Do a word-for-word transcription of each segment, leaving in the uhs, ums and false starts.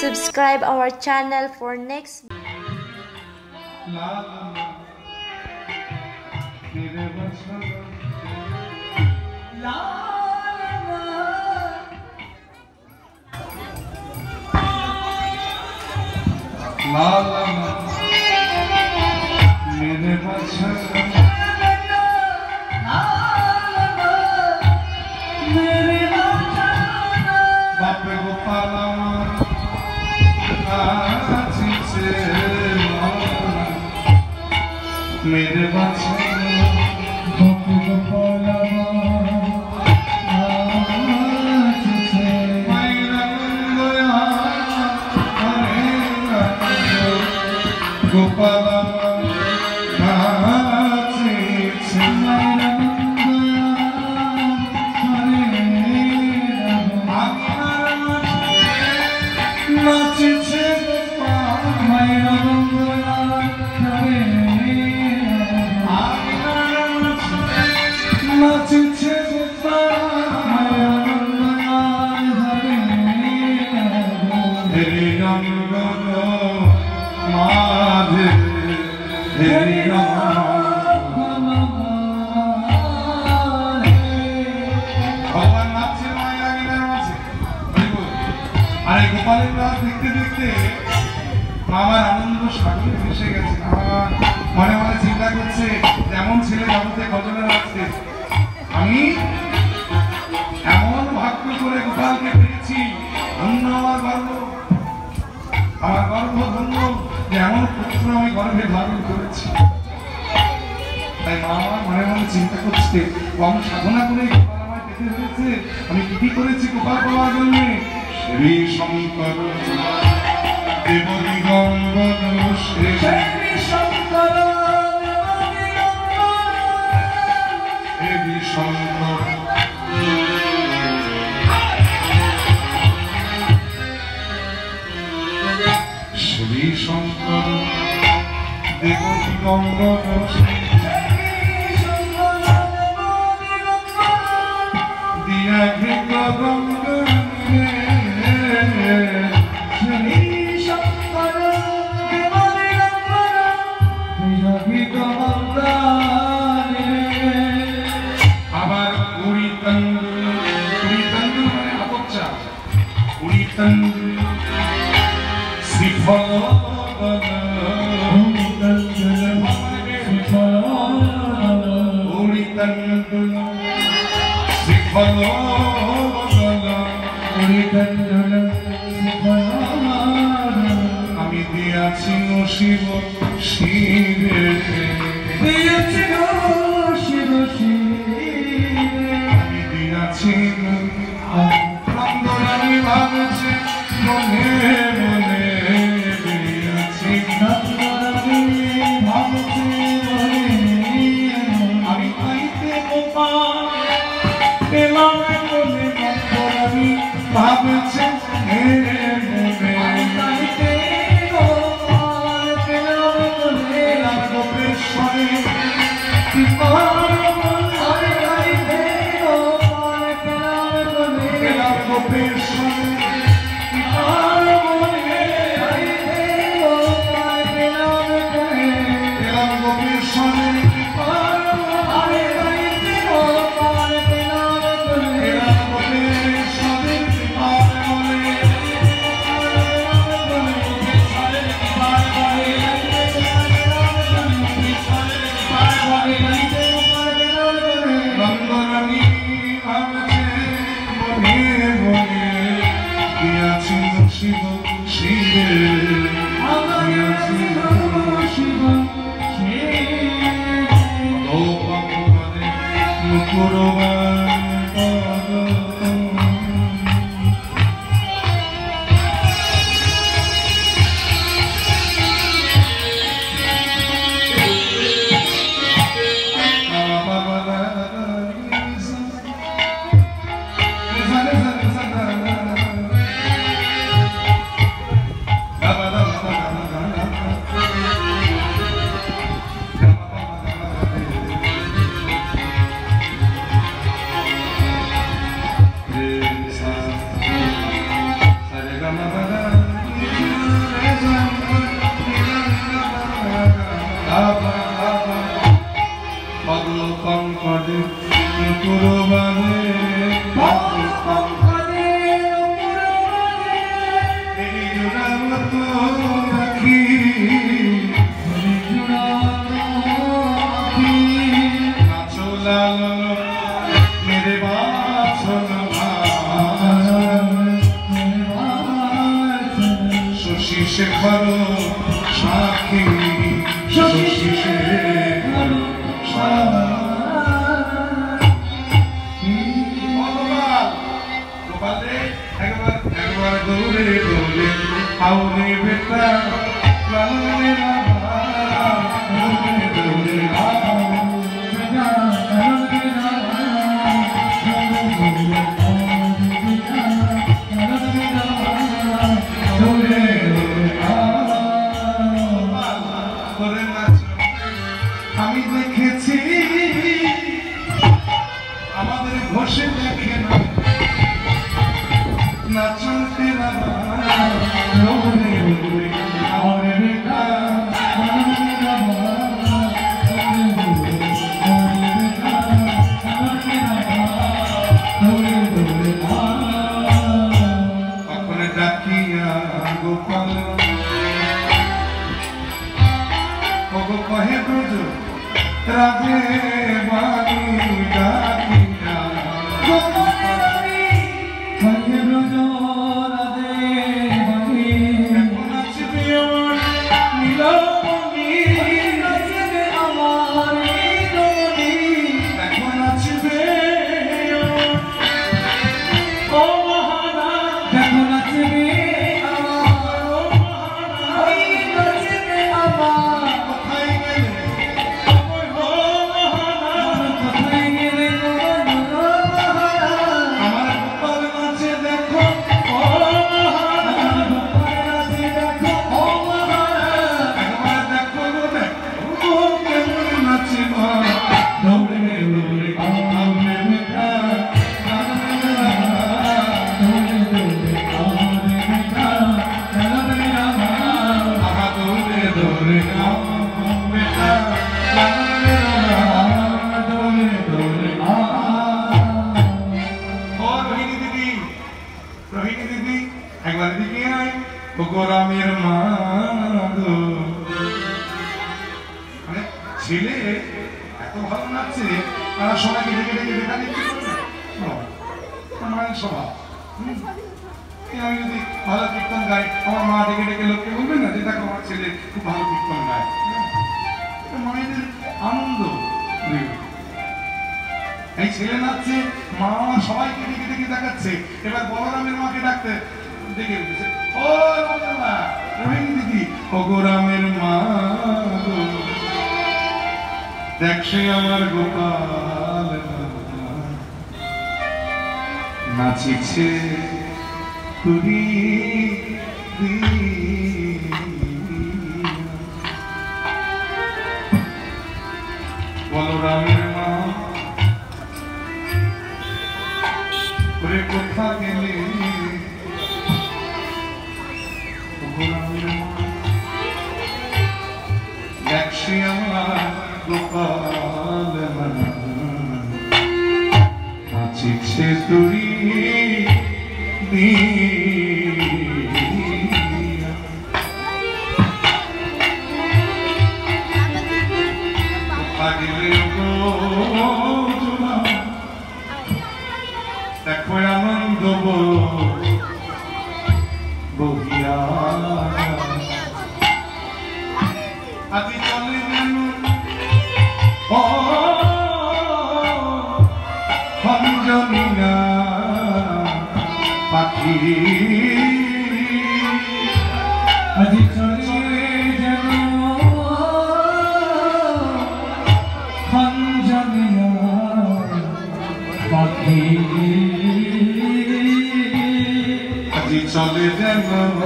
Subscribe our channel for next. मेरे बच्चे দেখতে দেখতে আমার আনন্দ সাগরে ভেসে গেছে। মনে মনে চিন্তা করছে এমন ছেলে জগতে গজলের আছে, আমি এমন ভাগ্য করে গোপালকে পেয়েছি। ধন্য আমার গর্ব, আমার গর্ব ধন্য যে এমন পুত্র আমি গর্ভে ধারণ করেছি। তাই মা আমার মনে মনে চিন্তা করছে কম সাধনা করে গোপাল আমায় পেতে হয়েছে, আমি কি কি করেছি গোপাল পাওয়ার জন্য। শ্রী শঙ্কর দেবী গঙ্গন শ্রী শঙ্কর দেবী শঙ্কর শ্রী শঙ্কর দেবী গঙ্গন দিয়া ঘৃত গঙ্গন আবার উড়ি তন্দু উড়ি তন্দু মানে আপচ্চা উড়ি তন্দু শ্রীফল উড়ি তন্দু উড়ি তন্দু শ্রীফল উড়ি তন্দু আমি দিয়াছি শিব শিবে দিয়াছি শিব শিবে আমি দিয়াছি নন্দরানী ভাবছে মনে মনে দিয়াছি নন্দরানী ভাবছে মনে আমি পাইতে গোপাল পেলাম মনে নন্দরানী ভাবছে মনে আমি পাইতে গোপাল পেলাম মনে গোপেশ্বরে পঙ্কজে পুরবাদে পঙ্কজে পুরবাদে জুড়াবত রাখি নাচো লালন মেরে বাছন শশী শেখর সাক্ষী শশী শেখর গোপালে একবার একবার দৌড়ে দৌড়ে আউরে বেটা লালনে রাধা দৌড়ে দৌড়ে আমি দেখেছি আমাদের ঘষে দেখে না নাচতে ওখানে ডাকিয়া গোপাল ওগো কহে ব্রজ রাধে বাণী ডাকিয়া কহে ব্রজ রাধে বাণী নাচবে আমার নীলমণি নাচবে আমার নীলমণি দেখো নাচবে ও মহানা দেখো নাচবে আমার ও মহানা নাচবে আমার কোথায় গেলে গোরামের মা মানে ছেলে এত ভালো নাচছে তারা সবাইকে ডেকে ডেকে দেখা দিচ্ছে মায়ের স্বভাব। আমি যদি ভালো কীর্তন গাই আমার মা ডেকে ডেকে লোককে বলবে না যে দেখো আমার ছেলে খুব ভালো কীর্তন গায়। মায়েদের আনন্দ এই ছেলে নাচছে মা সবাইকে ডেকে ডেকে দেখাচ্ছে। এবার বলরামের মাকে ডাকতে ডেকে উঠেছে ও রোহিণী দিদি ও গোরামের মা দেখছে আমার গোপাল নাচিছে তুরি বলরামের মা ওরে কোথা গেলে দেখছি আমার গোপাল নাচিছে তুরি দেখো আনন্দ বহিয়া আজি চলে যেন হঞ্জনীনা পাখি আজি চলে যেন হঞ্জনীনা পাখি আজি চলে যেন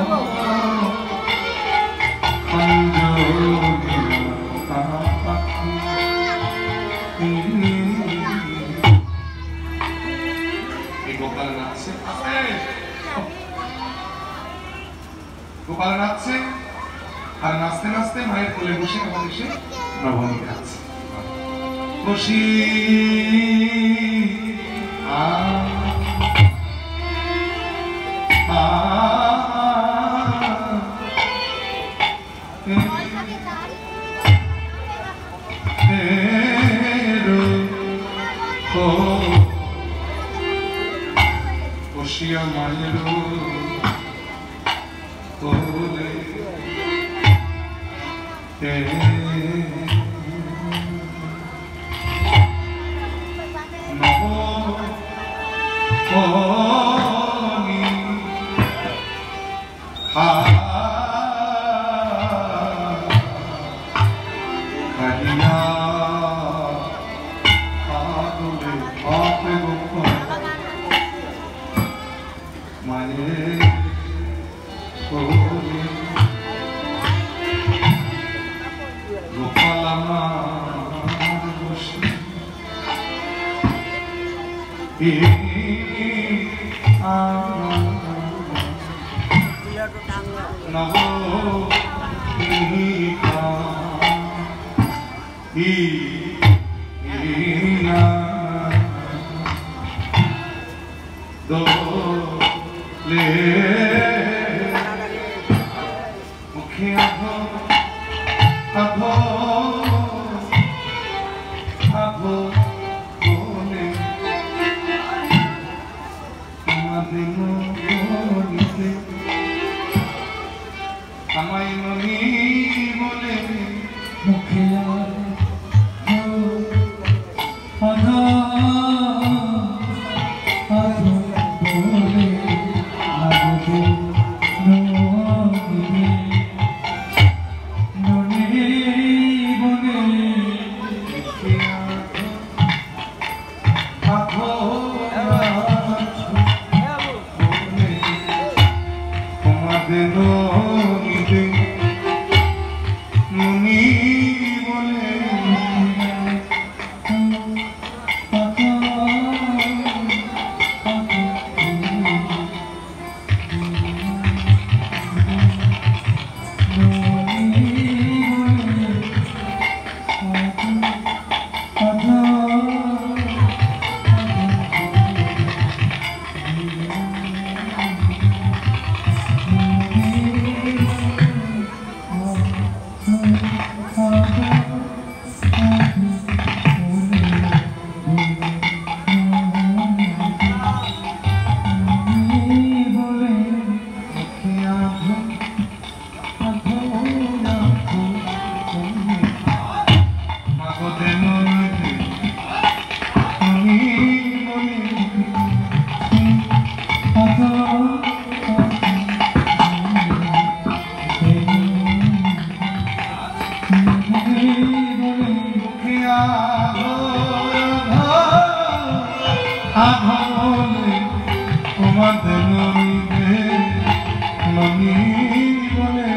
গোপাল নাচছে গোপাল নাচছে আর নাচতে নাচতে মায়ের কোলে বসে কেমন এসে নবমী খাচ্ছে। বসি আ আ এরো ও বসিয়া মায়ের কোলে নবনী খালিয়া আদলে আপে গোপন মায়ের কোলে গোপাল আমার বসে নবনীকা ইনা দোলে মুখে আভো আভো আভো বলে আমাদের মনিতে আমায় মনি বলে মুখে আধা আধো বলে লাগবে নদী ননি বলে মুখে আধো তোমাদের নদীতে মুনি বলে তোমাদের নদীতে নদী বলে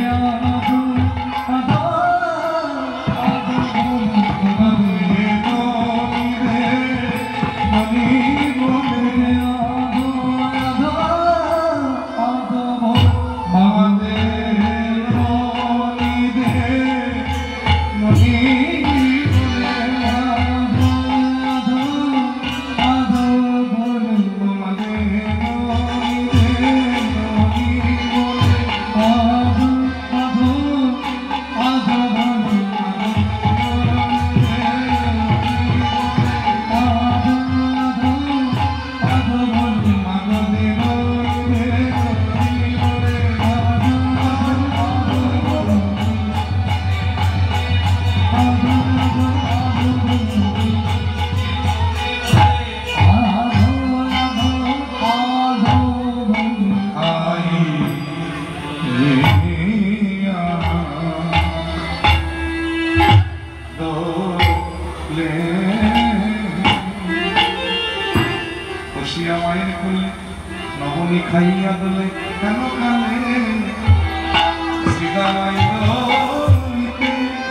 নবনী খাইয়া দলে কেন কালে শ্রীদামাই নদীতে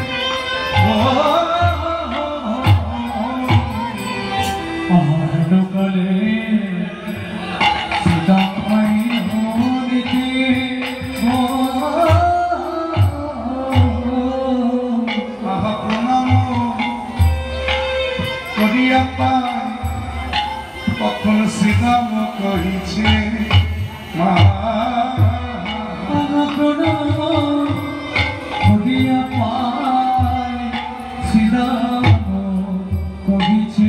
অহরকালে শ্রীদামাই নদীতে আহা প্রণাম করিয়া পাই কখন শ্রীরাম কহিছে মা করিয়া পাই শ্রীরাম কহিছে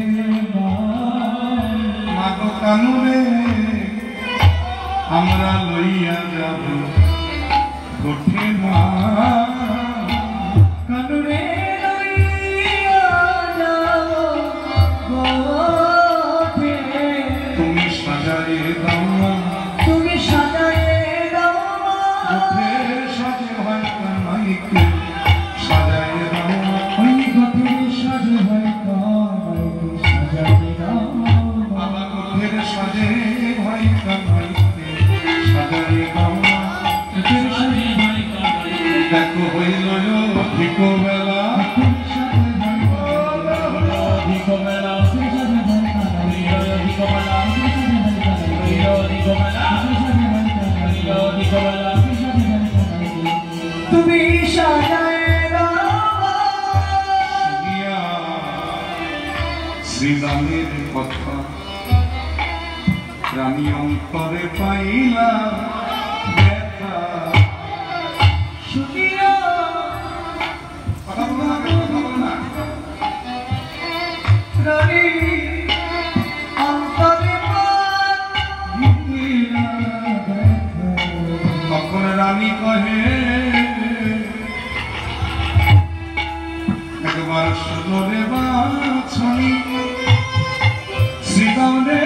মা গো কানুরে আমরা লইয়া যাব কোঠে মা কানুরে লইয়া যাব কোঠে তুমি সাজাইয়ে দাও মা তুমি সাজাইয়ে দাও কোঠে সাজে হয় কানাইকে সাজাইয়ে দাও মা ওই কোঠে সাজে হয় কানাইকে সাজাইয়ে দাও বাবা কোঠের সাজে হয় কানাইকে সাজাইয়ে দাও মা দেখো হইল অধিক বেলা তুমি সাজায় শুনিয়া শ্রীরামের কথা রানী অন্তরে পাইলা ব্যথা শুনিয়া কথা বলো না কথা বলো না রানী অন্তরে পাইলা তখন রানী কহে একবার সুন্দরে বাছনি শ্রীরাম রে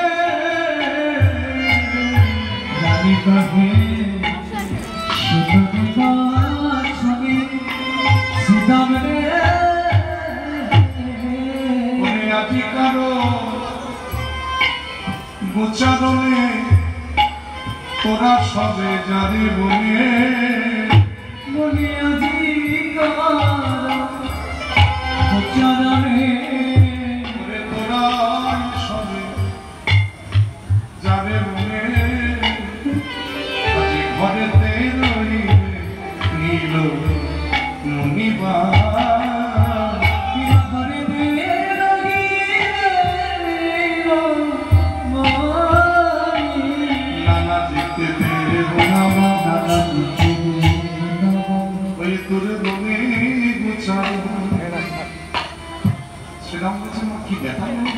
রানী কহে সুন্দরে বাছনি শ্রীরাম রে ওরে আজি কারো গোচারণে তোরা সবে যারে বলে বলি আজি উচ্চারণে ওরে তোরা সবে যারে বলে আজি ঘরেতে রইবে নীল মুনিবা ঘরে নানা জিতে দেব নামা ওই তোর বনে গোছার শ্রীরাম বলছে মা কি দেখা গেল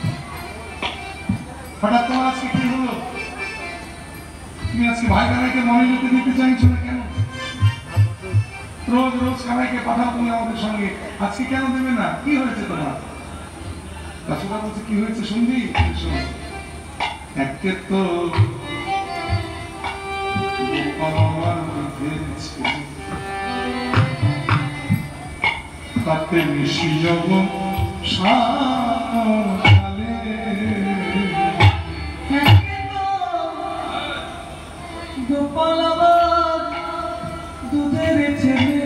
হঠাৎ তোমার আজকে কি হলো তুমি আজকে ভাই কানাইকে মনে যেতে দিতে চাইছো না কেন রোজ রোজ কানাইকে পাঠাও তুমি আমাদের সঙ্গে আজকে কেন দেবে না কি হয়েছে তোমার রাসুদা বলছে কি হয়েছে শুনবি শোনো একে তো গোপাল বুঝেছে তাতে মিশি যাব সালে গোপাল আমার দুধের ছেলে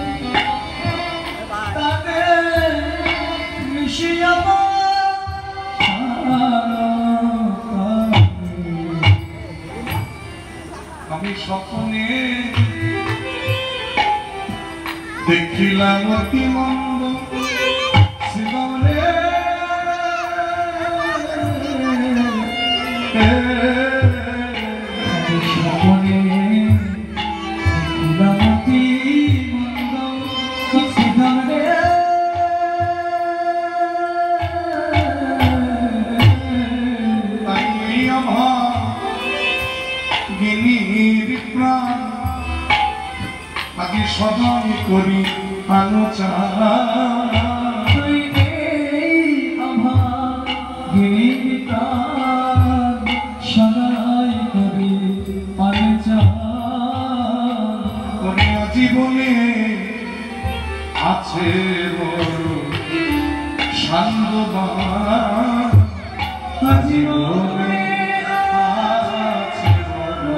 তাতে মিশিয়া আমি স্বপ্নে দেখিলাম অতি মন্দ শিবরে স্বপ্নে দেখিলাম অতি মন্দ শিবরে তাই আমার গিনির প্রাণ আগে সদাই করি আলোচনা আমার গিরিটা সদাই করি আলোচনা করে জীবনে আছে বড় সান্দ্রবান জীবনে আছে বড়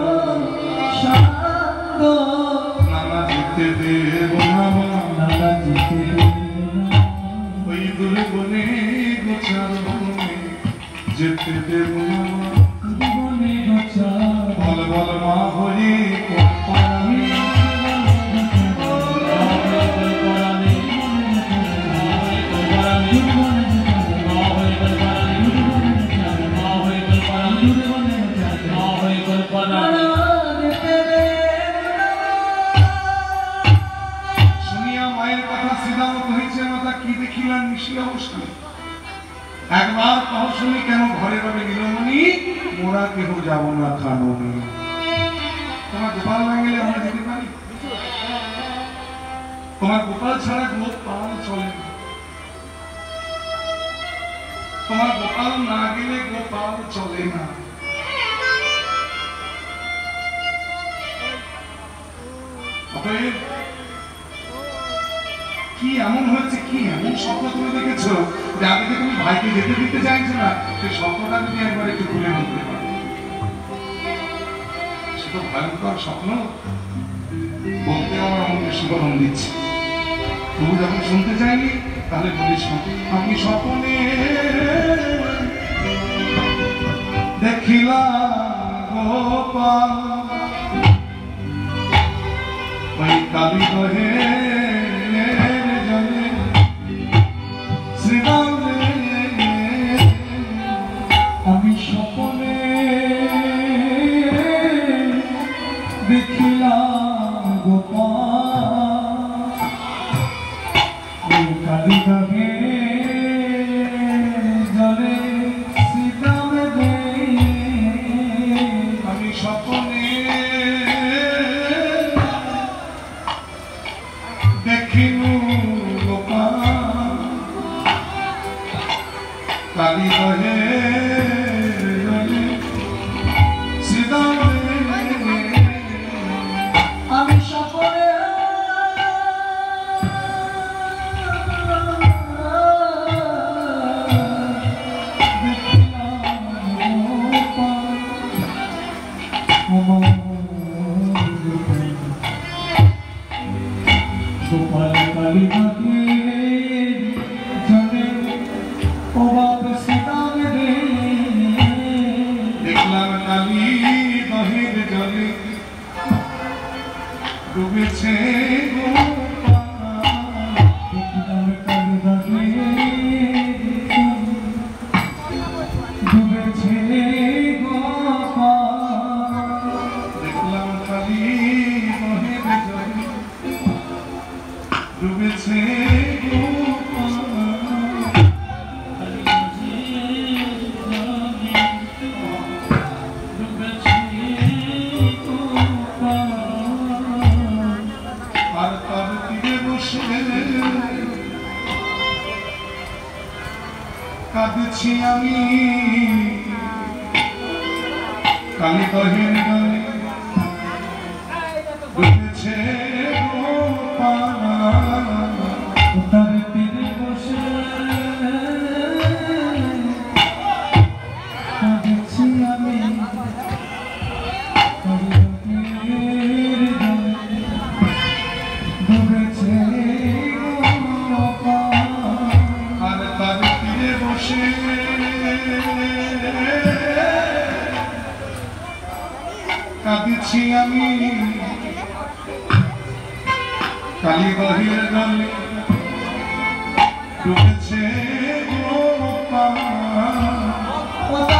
শান্ত নানা যেতে দেব না নানা জিতে ওই দূরে বনে গোছার বনে যেতে দেব না জীবনে গছা বল বল মা হরি একবার কহ শুনি কেন ঘরে রবে নীলমণি, মোরা কেহ যাব না কাননে। তোমার গোপাল না গেলে আমরা যেতে পারি? তোমার গোপাল ছাড়া গোপাল চলে না। তোমার গোপাল না গেলে গোপাল চলে না। অতএব কি এমন হয়েছে, কি এমন স্বপ্ন তুমি দেখেছো যা দেখে তুমি ভাইকে যেতে দিতে চাইছো না? সেই স্বপ্নটা যদি একবার একটু খুলে বলতে পারো। সে তো ভয়ঙ্কর স্বপ্ন, বলতে আমার আমাকে শিবরণ দিচ্ছে। তুমি যখন শুনতে চাইনি তাহলে বলিস না। আমি স্বপ্নে দেখিলাম গোপাল ওই কালী দহে জলে শ্রীরাম রে। আমি স্বপ্নে দেখিলাম গোপাল ওই কালী দহে জলে শ্রীরাম রে। আমি স্বপ্নে দেখিলু গোপাল কালী দহে জলে শ্রীরাম রে। আমি স্বপ্নে গোপাল কালী দহে জলে ও বাপ শ্রীরাম রে। দেখলাম কালী দহের জলে ডুবেছে গোপাল। দেখলাম কালী দহে ডুবেছে গোপাল। দেখলাম কালী দহের জলে ডুবেছে গোপাল। আর তার তীরে বসে কাঁদছি আমি কালী দহের জলে ডুবেছে গোপাল। তার তীরে বসে কাঁদছি আমি কালী দহের জলে ডুবেছে গোপাল। আর তার তীরে বসে কাঁদছি আমি কালী দহের জলে ডুবেছে গোপাল।